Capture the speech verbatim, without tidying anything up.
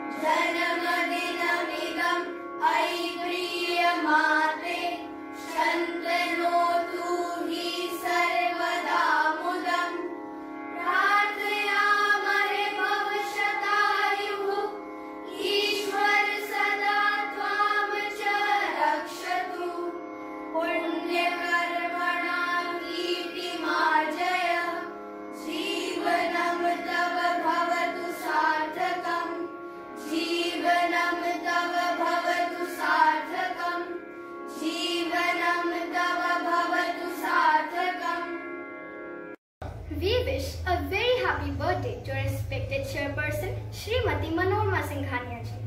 जन्मदिनमिदं अयि प्रियमाते शन्तनोतु हि सर्वदा मुदम् प्रार्थयामहे भवशतायुः ईश्वर सदा त्वां च रक्षतु पुण्यकर्मणां कीर्तिमार्जय जीवनं तव भवतु सार्थकम् जीवनं तव भवतु सार्थकम् जीवनं तव भवतु सार्थकम्. We wish a very happy birthday to our respected Chairperson, Shrimati Manorama Singhania ji.